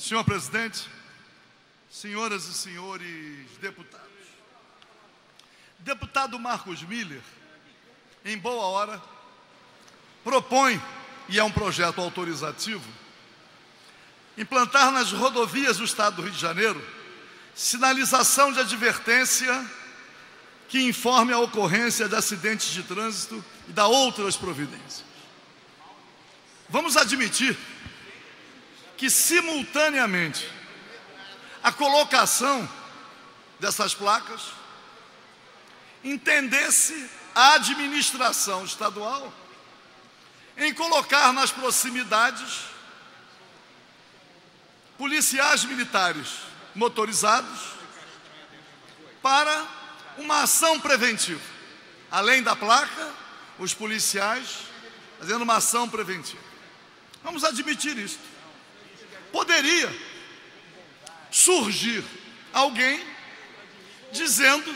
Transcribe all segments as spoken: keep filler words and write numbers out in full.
Senhor presidente, senhoras e senhores deputados, deputado Marcos Miller, em boa hora, propõe, e é um projeto autorizativo, implantar nas rodovias do Estado do Rio de Janeiro sinalização de advertência que informe a ocorrência de acidentes de trânsito e da outras providências. Vamos admitir que, simultaneamente, a colocação dessas placas entendesse a administração estadual em colocar nas proximidades policiais militares motorizados para uma ação preventiva. Além da placa, os policiais fazendo uma ação preventiva. Vamos admitir isso. Poderia surgir alguém dizendo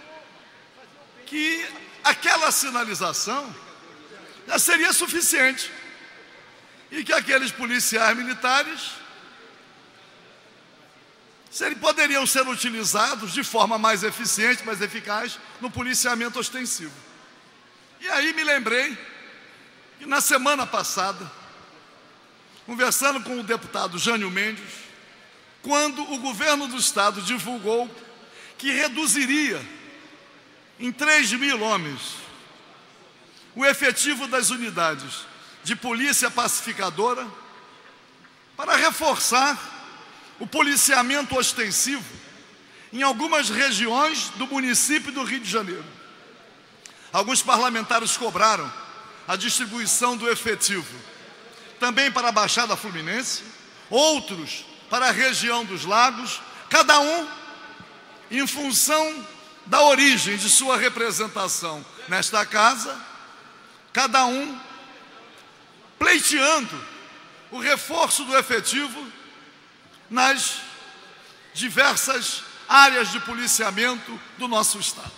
que aquela sinalização já seria suficiente e que aqueles policiais militares poderiam ser utilizados de forma mais eficiente, mais eficaz no policiamento ostensivo. E aí me lembrei que na semana passada, conversando com o deputado Jânio Mendes, quando o governo do estado divulgou que reduziria em três mil homens o efetivo das unidades de polícia pacificadora para reforçar o policiamento ostensivo em algumas regiões do município do Rio de Janeiro. Alguns parlamentares cobraram a distribuição do efetivo também para a Baixada Fluminense, outros para a região dos Lagos, cada um em função da origem de sua representação nesta casa, cada um pleiteando o reforço do efetivo nas diversas áreas de policiamento do nosso estado.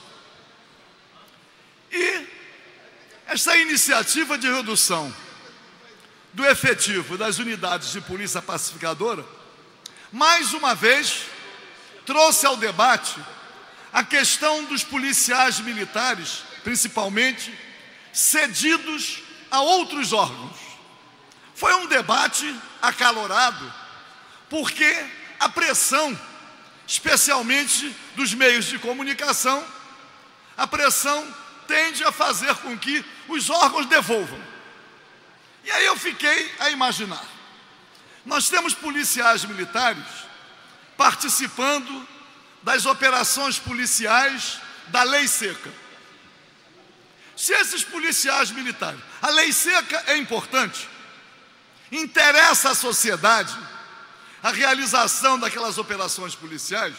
E essa iniciativa de redução do efetivo das unidades de polícia pacificadora, mais uma vez, trouxe ao debate a questão dos policiais militares, principalmente, cedidos a outros órgãos. Foi um debate acalorado, porque a pressão, especialmente dos meios de comunicação, a pressão tende a fazer com que os órgãos devolvam. E aí eu fiquei a imaginar. Nós temos policiais militares participando das operações policiais da Lei Seca. Se esses policiais militares, a Lei Seca é importante, interessa à sociedade a realização daquelas operações policiais,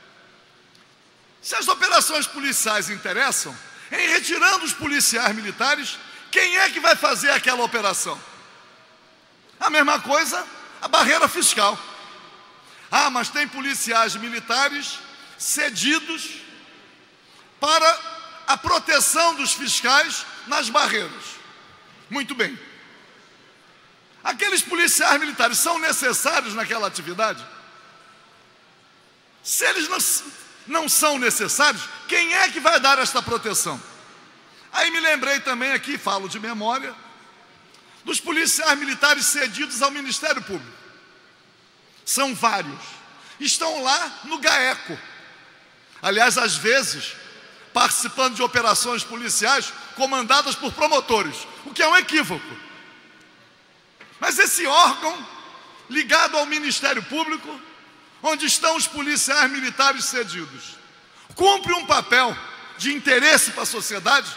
se as operações policiais interessam, em retirando os policiais militares, quem é que vai fazer aquela operação? A mesma coisa, a barreira fiscal. Ah, mas tem policiais militares cedidos para a proteção dos fiscais nas barreiras. Muito bem. Aqueles policiais militares são necessários naquela atividade? Se eles não, não são necessários, quem é que vai dar esta proteção? Aí me lembrei também aqui, falo de memória, dos policiais militares cedidos ao Ministério Público. São vários. Estão lá no GAECO. Aliás, às vezes, participando de operações policiais comandadas por promotores, o que é um equívoco. Mas esse órgão, ligado ao Ministério Público, onde estão os policiais militares cedidos, cumpre um papel de interesse para a sociedade?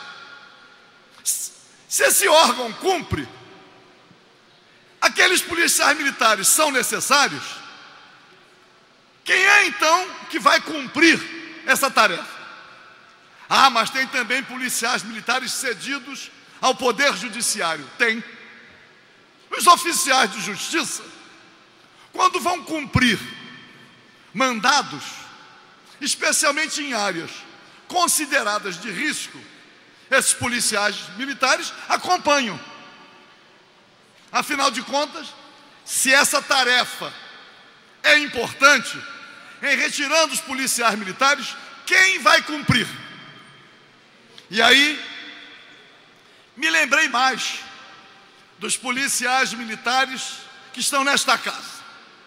Se esse órgão cumpre, aqueles policiais militares são necessários? Quem é então que vai cumprir essa tarefa? Ah, mas tem também policiais militares cedidos ao Poder Judiciário. Tem. Os oficiais de justiça, quando vão cumprir mandados, especialmente em áreas consideradas de risco, esses policiais militares acompanham. Afinal de contas, se essa tarefa é importante, em retirando os policiais militares, quem vai cumprir? E aí, me lembrei mais dos policiais militares que estão nesta casa.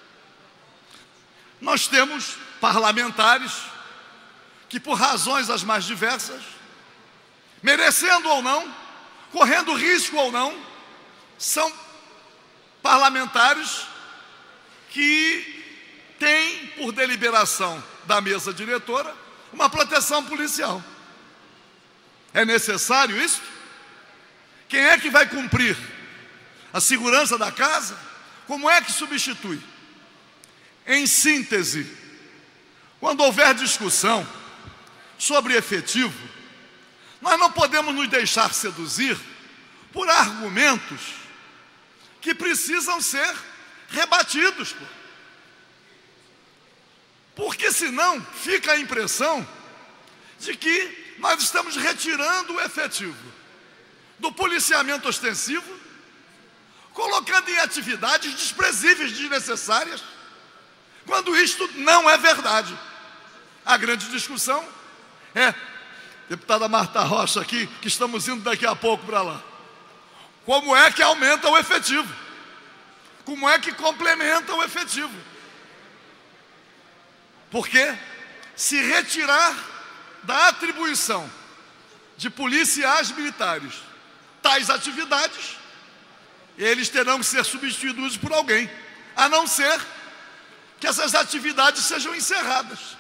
Nós temos parlamentares que, por razões as mais diversas, merecendo ou não, correndo risco ou não, são parlamentares que têm, por deliberação da mesa diretora, uma proteção policial. É necessário isso? Quem é que vai cumprir a segurança da casa? Como é que substitui? Em síntese, quando houver discussão sobre efetivo, nós não podemos nos deixar seduzir por argumentos que precisam ser rebatidos. Porque senão fica a impressão de que nós estamos retirando o efetivo do policiamento ostensivo, colocando em atividades desprezíveis, desnecessárias, quando isto não é verdade. A grande discussão é, deputada Marta Rocha aqui, que estamos indo daqui a pouco para lá, como é que aumenta o efetivo? Como é que complementa o efetivo? Porque se retirar da atribuição de policiais militares tais atividades, eles terão que ser substituídos por alguém, a não ser que essas atividades sejam encerradas.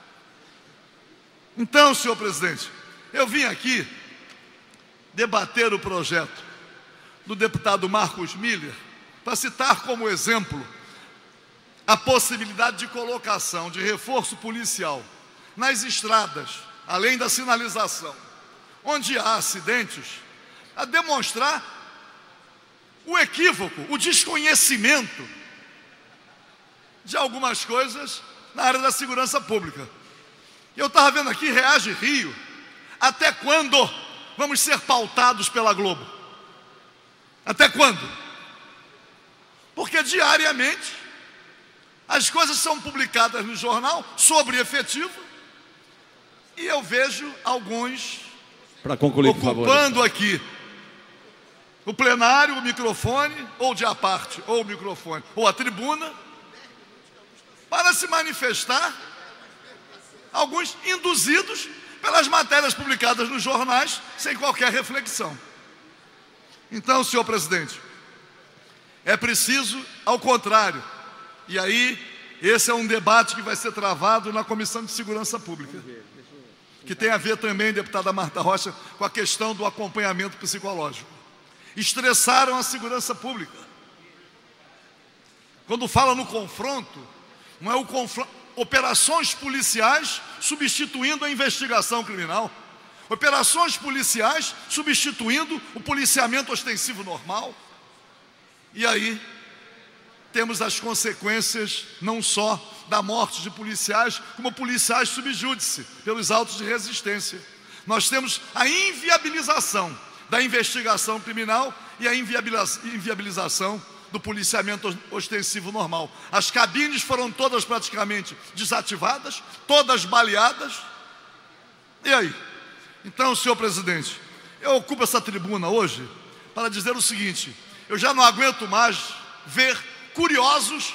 Então, senhor presidente, eu vim aqui debater o projeto do deputado Marcos Miller para citar como exemplo a possibilidade de colocação de reforço policial nas estradas, além da sinalização, onde há acidentes, a demonstrar o equívoco, o desconhecimento de algumas coisas na área da segurança pública. Eu estava vendo aqui, Reage Rio, até quando vamos ser pautados pela Globo? Até quando? Porque diariamente as coisas são publicadas no jornal sobre efetivo e eu vejo alguns para concluir, ocupando aqui o plenário, o microfone, ou de à parte, ou o microfone, ou a tribuna, para se manifestar, alguns induzidos pelas matérias publicadas nos jornais, sem qualquer reflexão. Então, senhor presidente, é preciso, ao contrário, e aí, esse é um debate que vai ser travado na Comissão de Segurança Pública, que tem a ver também, deputada Marta Rocha, com a questão do acompanhamento psicológico. Estressaram a segurança pública. Quando fala no confronto, não é o confronto, operações policiais substituindo a investigação criminal, operações policiais substituindo o policiamento ostensivo normal. E aí temos as consequências não só da morte de policiais, como policiais subjúdice pelos autos de resistência. Nós temos a inviabilização da investigação criminal e a inviabilização do policiamento ostensivo normal. As cabines foram todas praticamente desativadas, todas baleadas. E aí? Então, senhor presidente, eu ocupo essa tribuna hoje para dizer o seguinte: eu já não aguento mais ver curiosos,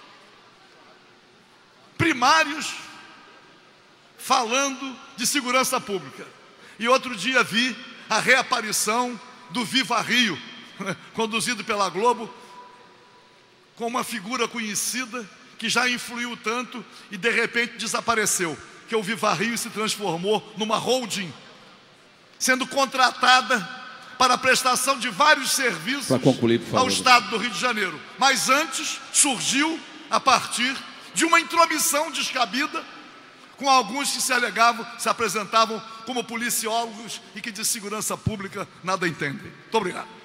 primários, falando de segurança pública. E outro dia vi a reaparição do Viva Rio, conduzido pela Globo, com uma figura conhecida que já influiu tanto e de repente desapareceu, que o Viva Rio se transformou numa holding, sendo contratada para a prestação de vários serviços concluir, por favor, ao Estado do Rio de Janeiro. Mas antes surgiu a partir de uma intromissão descabida com alguns que se alegavam, se apresentavam como policiólogos e que de segurança pública nada entendem. Muito obrigado.